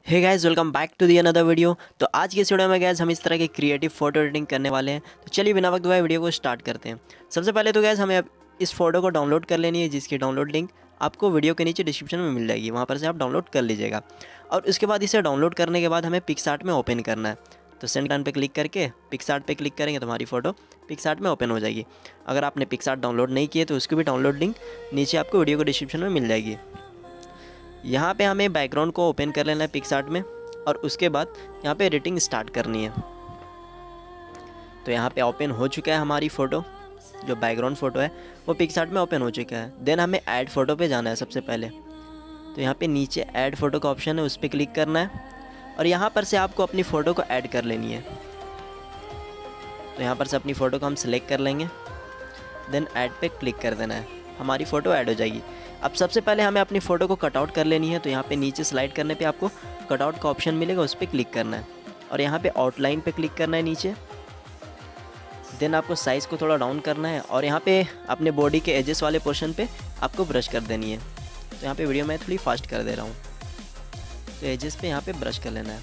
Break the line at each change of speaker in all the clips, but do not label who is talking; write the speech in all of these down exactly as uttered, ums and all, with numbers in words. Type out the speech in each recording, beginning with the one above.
Hey guys, welcome back to the another video. तो आज की इस वीडियो में गाइस हम इस तरह के क्रिएटिव फोटो एडिटिंग करने वाले हैं। तो चलिए बिना वक्त गवाए वीडियो को स्टार्ट करते हैं। सबसे पहले तो गाइस हमें अब इस फोटो को डाउनलोड कर लेनी है, जिसकी डाउनलोड लिंक आपको वीडियो के नीचे डिस्क्रिप्शन में मिल जाएगी, वहाँ पर से आप डाउनलोड कर लीजिएगा। और उसके बाद इसे डाउनलोड करने के बाद हमें पिक्सआर्ट में ओपन करना है। तो सेंड बटन पे क्लिक करके पिक्सआर्ट पे क्लिक करेंगे तो हमारी फ़ोटो पिक्सआर्ट में ओपन हो जाएगी। अगर आपने पिक्सआर्ट डाउनलोड नहीं किए तो उसकी भी डाउनलोड लिंक नीचे आपको वीडियो को डिस्क्रिप्शन में मिल जाएगी। यहाँ पे हमें बैकग्राउंड को ओपन कर लेना है पिक्सआर्ट में, और उसके बाद यहाँ पे एडिटिंग स्टार्ट करनी है। तो यहाँ पे ओपन हो चुका है हमारी फ़ोटो, जो बैकग्राउंड फ़ोटो है वो पिक्सआर्ट में ओपन हो चुका है। देन हमें ऐड फ़ोटो पे जाना है सबसे पहले। तो यहाँ पे नीचे ऐड फ़ोटो का ऑप्शन है, उस पर क्लिक करना है और यहाँ पर से आपको अपनी फ़ोटो को ऐड कर लेनी है। तो यहाँ पर से अपनी फ़ोटो को हम सिलेक्ट कर लेंगे, देन ऐड पे क्लिक कर देना है, हमारी फ़ोटो ऐड हो जाएगी। अब सबसे पहले हमें अपनी फ़ोटो को कटआउट कर लेनी है। तो यहाँ पे नीचे स्लाइड करने पे आपको कटआउट का ऑप्शन मिलेगा, उस पर क्लिक करना है और यहाँ पे आउटलाइन पे क्लिक करना है नीचे। देन आपको साइज़ को थोड़ा डाउन करना है और यहाँ पे अपने बॉडी के एजेस वाले पोर्शन पे आपको ब्रश कर देनी है। तो यहाँ पे वीडियो मैं थोड़ी फास्ट कर दे रहा हूँ। तो एजेस पे यहाँ पे ब्रश कर लेना है,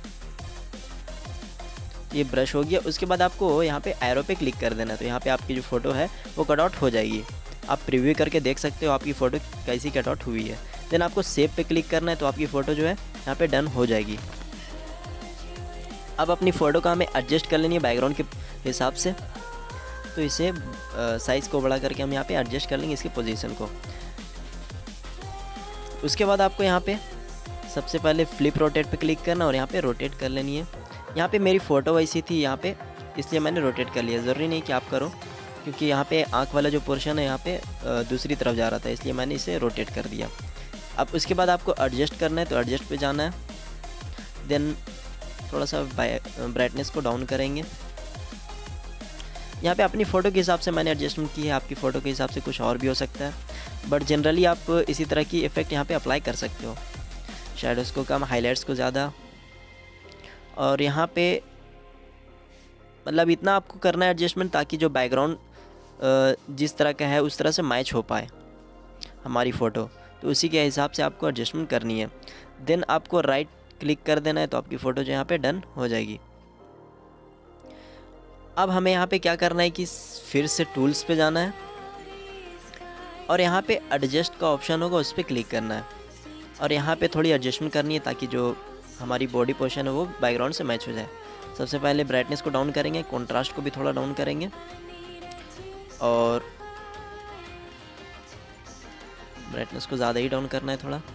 ये ब्रश हो गया। उसके बाद आपको यहाँ पे एरो पे क्लिक कर देना है। तो यहाँ पे आपकी जो फ़ोटो है वो कटआउट हो जाएगी। आप प्रीव्यू करके देख सकते हो आपकी फ़ोटो कैसी कटआउट हुई है। देन आपको सेव पे क्लिक करना है, तो आपकी फ़ोटो जो है यहाँ पे डन हो जाएगी। अब अपनी फ़ोटो का हमें एडजस्ट कर लेनी है बैकग्राउंड के हिसाब से। तो इसे साइज़ को बड़ा करके हम यहाँ पे एडजस्ट कर लेंगे इसकी पोजीशन को। उसके बाद आपको यहाँ पे सबसे पहले फ्लिप रोटेट पे क्लिक करना और यहाँ पे रोटेट कर लेनी है। यहाँ पे मेरी फ़ोटो वैसी थी यहाँ पे, इसलिए मैंने रोटेट कर लिया। ज़रूरी नहीं कि आप करो, क्योंकि यहाँ पे आँख वाला जो पोर्शन है यहाँ पे दूसरी तरफ जा रहा था, इसलिए मैंने इसे रोटेट कर दिया। अब उसके बाद आपको एडजस्ट करना है, तो एडजस्ट पे जाना है। देन थोड़ा सा ब्राइटनेस को डाउन करेंगे। यहाँ पे अपनी फ़ोटो के हिसाब से मैंने एडजस्टमेंट की है, आपकी फ़ोटो के हिसाब से कुछ और भी हो सकता है, बट जनरली आप इसी तरह की इफ़ेक्ट यहाँ पे अप्लाई कर सकते हो। शैडोज़ को कम, हाइलाइट्स को ज़्यादा, और यहाँ पे मतलब इतना आपको करना है एडजस्टमेंट ताकि जो बैकग्राउंड जिस तरह का है उस तरह से मैच हो पाए हमारी फ़ोटो। तो उसी के हिसाब से आपको एडजस्टमेंट करनी है। देन आपको राइट क्लिक कर देना है, तो आपकी फ़ोटो जो यहाँ पे डन हो जाएगी। अब हमें यहाँ पे क्या करना है कि फिर से टूल्स पे जाना है और यहाँ पे एडजस्ट का ऑप्शन होगा, उस पर क्लिक करना है और यहाँ पे थोड़ी एडजस्टमेंट करनी है ताकि जो हमारी बॉडी पोर्शन है वो बैकग्राउंड से मैच हो जाए। सबसे पहले ब्राइटनेस को डाउन करेंगे, कॉन्ट्रास्ट को भी थोड़ा डाउन करेंगे और ब्राइटनेस को ज़्यादा ही डाउन करना है थोड़ा।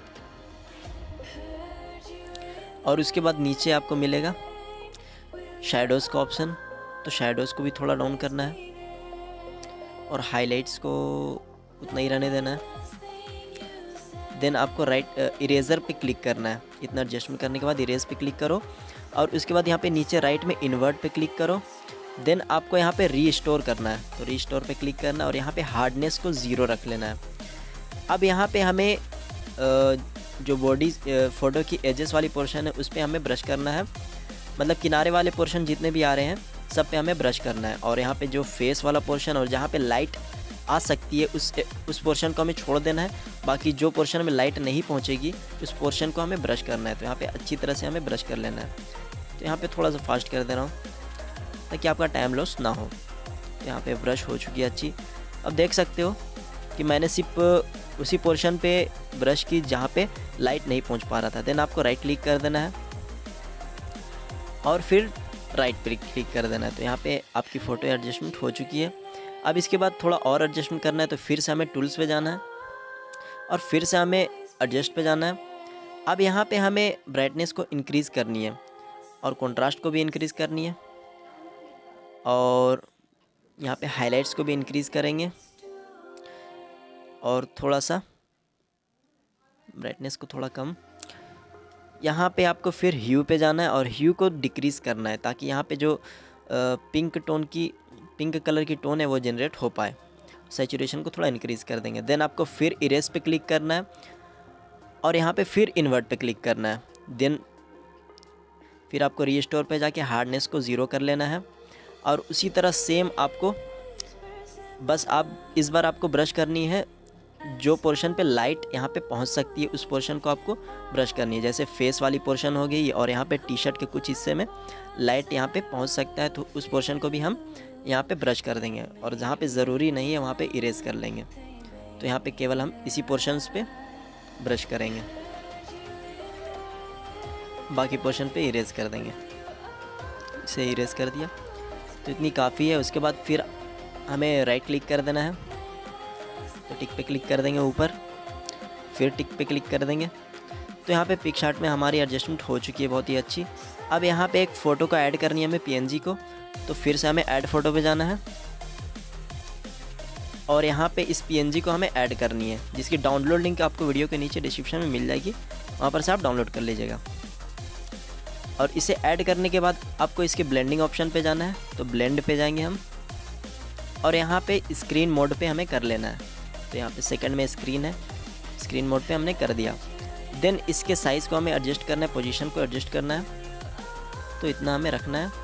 और उसके बाद नीचे आपको मिलेगा शैडोज़ का ऑप्शन, तो शैडोज़ को भी थोड़ा डाउन करना है और हाइलाइट्स को उतना ही रहने देना है। देन आपको राइट इरेज़र पे क्लिक करना है। इतना एडजस्टमेंट करने के बाद इरेज पे क्लिक करो और उसके बाद यहाँ पे नीचे राइट में इन्वर्ट पे क्लिक करो। देन आपको यहाँ पे रीस्टोर करना है, तो रीस्टोर पे क्लिक करना है और यहाँ पे हार्डनेस को ज़ीरो रख लेना है। अब यहाँ पे हमें जो बॉडी फ़ोटो की एजेस वाली पोर्शन है उस पर हमें ब्रश करना है, मतलब किनारे वाले पोर्शन जितने भी आ रहे हैं सब पे हमें ब्रश करना है। और यहाँ पे जो फेस वाला पोर्शन और जहाँ पे लाइट आ सकती है उस उस पोर्शन को हमें छोड़ देना है। बाकी जो पोर्शन में लाइट नहीं पहुँचेगी उस पोर्शन को हमें ब्रश करना है। तो यहाँ पे अच्छी तरह से हमें ब्रश कर लेना है। तो यहाँ पे थोड़ा सा फास्ट कर दे रहा हूँ ताकि आपका टाइम लॉस ना हो। तो यहाँ पे ब्रश हो चुकी है अच्छी। अब देख सकते हो कि मैंने सिर्फ उसी पोर्शन पे ब्रश की जहाँ पे लाइट नहीं पहुँच पा रहा था। देन आपको राइट क्लिक कर देना है और फिर राइट पे क्लिक कर देना है। तो यहाँ पे आपकी फ़ोटो एडजस्टमेंट हो चुकी है। अब इसके बाद थोड़ा और एडजस्टमेंट करना है, तो फिर से हमें टूल्स पे जाना है और फिर से हमें एडजस्ट पे जाना है। अब यहाँ पे हमें ब्राइटनेस को इंक्रीज़ करनी है और कंट्रास्ट को भी इंक्रीज़ करनी है और यहाँ पे हाइलाइट्स को भी इंक्रीज़ करेंगे और थोड़ा सा ब्राइटनेस को थोड़ा कम। यहाँ पे आपको फिर ह्यू पे जाना है और ह्यू को डिक्रीज़ करना है ताकि यहाँ पे जो पिंक टोन की पिंक कलर की टोन है वो जनरेट हो पाए। सैचुरेशन को थोड़ा इंक्रीज़ कर देंगे। देन आपको फिर इरेज पे क्लिक करना है और यहाँ पे फिर इन्वर्ट पे क्लिक करना है। देन फिर आपको रीस्टोर पे जाके हार्डनेस को ज़ीरो कर लेना है और उसी तरह सेम आपको बस आप इस बार आपको ब्रश करनी है जो पोर्शन पे लाइट यहाँ पे पहुँच सकती है उस पोर्शन को आपको ब्रश करनी है। जैसे फेस वाली पोर्शन हो गई और यहाँ पे टी शर्ट के कुछ हिस्से में लाइट यहाँ पे पहुँच सकता है, तो उस पोर्शन को भी हम यहाँ पे ब्रश कर देंगे, और जहाँ पे ज़रूरी नहीं है वहाँ पे इरेज कर लेंगे। तो यहाँ पे केवल हम इसी पोर्शंस पे ब्रश करेंगे, बाकी पोर्शन पे इरेज कर देंगे। इसे इरेज कर दिया तो इतनी काफ़ी है। उसके बाद फिर हमें राइट क्लिक कर देना है, तो टिक पे क्लिक कर देंगे ऊपर, फिर टिक पे क्लिक कर देंगे। तो यहाँ पे पिक्सआर्ट में हमारी एडजस्टमेंट हो चुकी है बहुत ही अच्छी। अब यहाँ पे एक फ़ोटो को ऐड करनी है हमें पीएनजी को, तो फिर से हमें ऐड फ़ोटो पे जाना है और यहाँ पे इस पीएनजी को हमें ऐड करनी है, जिसकी डाउनलोड लिंक आपको वीडियो के नीचे डिस्क्रिप्शन में मिल जाएगी, वहाँ पर से आप डाउनलोड कर लीजिएगा। और इसे ऐड करने के बाद आपको इसके ब्लेंडिंग ऑप्शन पे जाना है, तो ब्लेंड पे जाएंगे हम और यहाँ पे स्क्रीन मोड पे हमें कर लेना है। तो यहाँ पे सेकंड में स्क्रीन है, स्क्रीन मोड पे हमने कर दिया। देन इसके साइज़ को हमें एडजस्ट करना है, पोजीशन को एडजस्ट करना है, तो इतना हमें रखना है।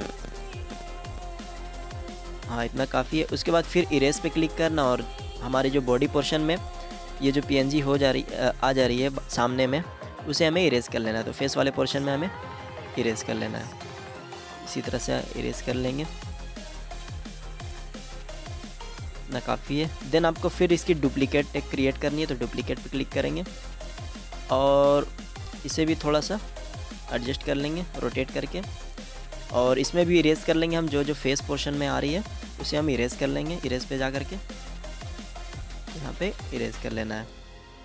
हाँ, इतना काफ़ी है। उसके बाद फिर इरेज पे क्लिक करना और हमारे जो बॉडी पोर्शन में ये जो पीएनजी हो जा रही आ जा रही है सामने में, उसे हमें इरेज कर लेना है। तो फेस वाले पोर्शन में हमें इरेज कर लेना है, इसी तरह से इरेज कर लेंगे, ना काफ़ी है। देन आपको फिर इसकी डुप्लीकेट एक क्रिएट करनी है, तो डुप्लीकेट पे क्लिक करेंगे और इसे भी थोड़ा सा एडजस्ट कर लेंगे रोटेट करके, और इसमें भी इरेज कर लेंगे हम। जो जो फेस पोर्शन में आ रही है उसे हम इरेज कर लेंगे, इरेज पे जा करके यहाँ पे इरेज कर लेना है।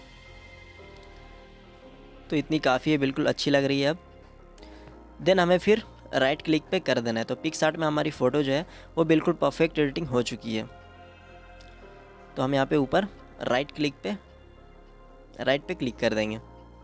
तो इतनी काफ़ी है, बिल्कुल अच्छी लग रही है अब। देन हमें फिर राइट क्लिक पे कर देना है। तो पिक्सआर्ट में हमारी फ़ोटो जो है वो बिल्कुल परफेक्ट एडिटिंग हो चुकी है। तो हम यहाँ पे ऊपर राइट क्लिक पे राइट पे क्लिक कर देंगे,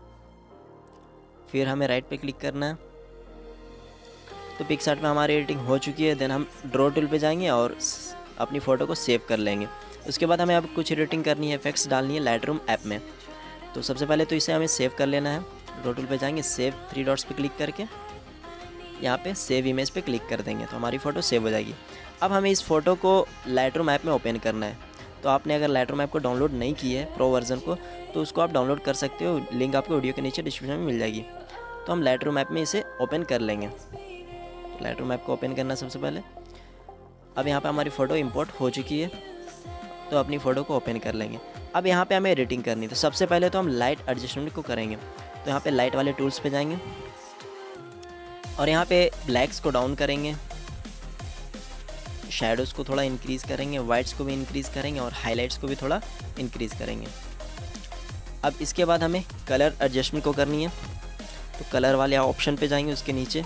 फिर हमें राइट पे क्लिक करना है। तो पिक्सआर्ट में हमारी एडिटिंग हो चुकी है। देन हम ड्रॉ टूल पे जाएंगे और अपनी फ़ोटो को सेव कर लेंगे। उसके बाद हमें अब कुछ एडिटिंग करनी है, इफेक्ट्स डालनी है लाइटरूम ऐप में। तो सबसे पहले तो इसे हमें सेव कर लेना है। ड्रॉ टूल पे जाएंगे, सेव थ्री डॉट्स पे क्लिक करके यहाँ पे सेव इमेज पे क्लिक कर देंगे, तो हमारी फ़ोटो सेव हो जाएगी। अब हमें इस फ़ोटो को लाइटरूम ऐप में ओपन करना है। तो आपने अगर लाइटरूम ऐप को डाउनलोड नहीं की है प्रो वर्जन को, तो उसको आप डाउनलोड कर सकते हो, लिंक आपको वीडियो के नीचे डिस्क्रिप्शन में मिल जाएगी। तो हम लाइटरूम ऐप में इसे ओपन कर लेंगे। तो लाइटरूम ऐप को ओपन करना सबसे पहले। अब यहाँ पे हमारी फ़ोटो इंपोर्ट हो चुकी है, तो अपनी फ़ोटो को ओपन कर लेंगे। अब यहाँ पे हमें एडिटिंग करनी है। तो सबसे पहले तो हम लाइट एडजस्टमेंट को करेंगे। तो यहाँ पे लाइट वाले टूल्स पे जाएंगे और यहाँ पे ब्लैक्स को डाउन करेंगे, शैडोज़ को थोड़ा इंक्रीज़ करेंगे, वाइट्स को भी इंक्रीज़ करेंगे और हाइलाइट्स को भी थोड़ा इंक्रीज़ करेंगे। अब इसके बाद हमें कलर एडजस्टमेंट को करनी है। तो कलर वाले ऑप्शन पे जाएंगे, उसके नीचे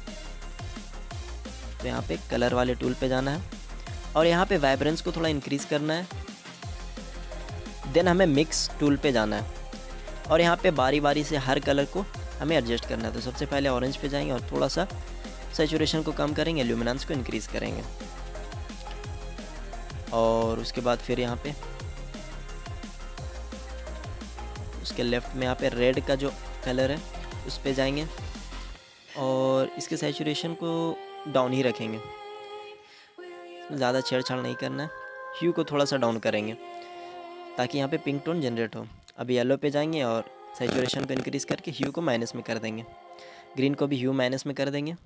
तो यहाँ पे कलर वाले टूल पे जाना है और यहाँ पे वाइब्रेंस को थोड़ा इंक्रीज़ करना है। देन हमें मिक्स टूल पे जाना है और यहाँ पे बारी बारी से हर कलर को हमें एडजस्ट करना है। तो सबसे पहले ऑरेंज पे जाएंगे और थोड़ा सा सैचुरेशन को कम करेंगे, ल्यूमिनेंस को इंक्रीज़ करेंगे और उसके बाद फिर यहाँ पे उसके लेफ़्ट में यहाँ पे रेड का जो कलर है उस पे जाएंगे और इसके सैचुरेशन को डाउन ही रखेंगे, ज़्यादा छेड़छाड़ नहीं करना है। ह्यू को थोड़ा सा डाउन करेंगे ताकि यहाँ पे पिंक टोन जनरेट हो। अब येलो पे जाएंगे और सैचुरेशन को इंक्रीज़ करके ह्यू को माइनस में कर देंगे, ग्रीन को भी ह्यू माइनस में कर देंगे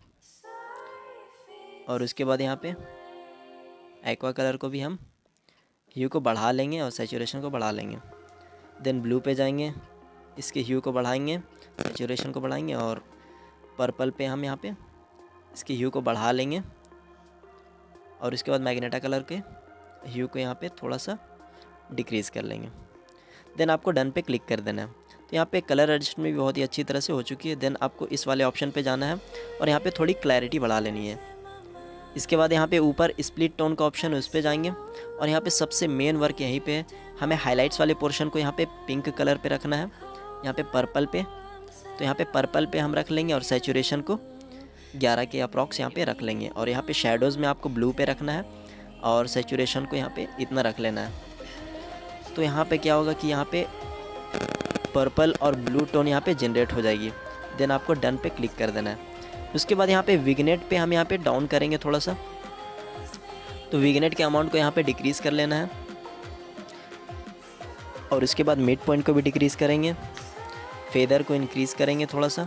और उसके बाद यहाँ पे एक्वा कलर को भी हम ह्यू को बढ़ा लेंगे और सैचुरेशन को बढ़ा लेंगे। देन ब्लू पे जाएंगे, इसके ह्यू को बढ़ाएंगे, सैचुरेशन को बढ़ाएंगे और पर्पल पे हम यहाँ पे इसके ह्यू को बढ़ा लेंगे और उसके बाद मैग्नेटा कलर के ह्यू को यहाँ पे थोड़ा सा डिक्रीज़ कर लेंगे। देन आपको डन पे क्लिक कर देना है। तो यहाँ पे कलर एडजस्टमेंट भी बहुत ही अच्छी तरह से हो चुकी है। देन आपको इस वाले ऑप्शन पे जाना है और यहाँ पे थोड़ी क्लैरिटी बढ़ा लेनी है। इसके बाद यहाँ पे ऊपर स्प्लिट टोन का ऑप्शन है, उस पर जाएंगे और यहाँ पे सबसे मेन वर्क यहीं पे है। हमें हाइलाइट्स वाले पोर्शन को यहाँ पे पिंक कलर पे रखना है, यहाँ पे पर्पल पे। तो यहाँ पे पर्पल पे हम रख लेंगे और सैचुरेशन को ग्यारह के अप्रॉक्स यहाँ पे रख लेंगे और यहाँ पे शैडोज़ में आपको ब्लू पे रखना है और सैचुरेशन को यहाँ पे इतना रख लेना है। तो यहाँ पे क्या होगा कि यहाँ पे पर्पल और ब्लू टोन यहाँ पे जनरेट हो जाएगी। देन आपको डन पे क्लिक कर देना है। उसके बाद यहाँ पे विग्नेट पे हम यहाँ पे डाउन करेंगे थोड़ा सा। तो विग्नेट के अमाउंट को यहाँ पे डिक्रीज़ कर लेना है और उसके बाद मिड पॉइंट को भी डिक्रीज़ करेंगे, फेदर को इंक्रीज़ करेंगे, थोड़ा सा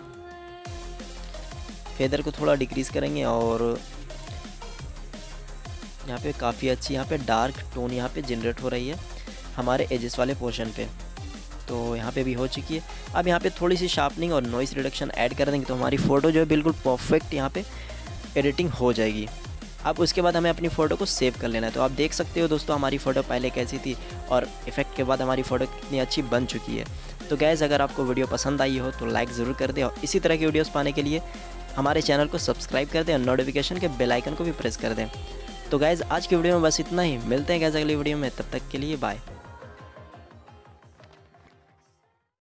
फेदर को थोड़ा डिक्रीज़ करेंगे। और यहाँ पे काफ़ी अच्छी यहाँ पे डार्क टोन यहाँ पे जनरेट हो रही है हमारे एजेस वाले पोर्शन पे, तो यहाँ पे भी हो चुकी है। अब यहाँ पे थोड़ी सी शार्पनिंग और नॉइस रिडक्शन ऐड कर देंगे तो हमारी फ़ोटो जो है बिल्कुल परफेक्ट यहाँ पे एडिटिंग हो जाएगी। अब उसके बाद हमें अपनी फ़ोटो को सेव कर लेना है। तो आप देख सकते हो दोस्तों हमारी फ़ोटो पहले कैसी थी और इफ़ेक्ट के बाद हमारी फ़ोटो कितनी अच्छी बन चुकी है। तो गैस अगर आपको वीडियो पसंद आई हो तो लाइक ज़रूर कर दें और इसी तरह की वीडियोस पाने के लिए हमारे चैनल को सब्सक्राइब कर दें और नोटिफिकेशन के बेल आइकन को भी प्रेस कर दें। तो गैस आज की वीडियो में बस इतना ही, मिलते हैं गैस अगली वीडियो में, तब तक के लिए बाय।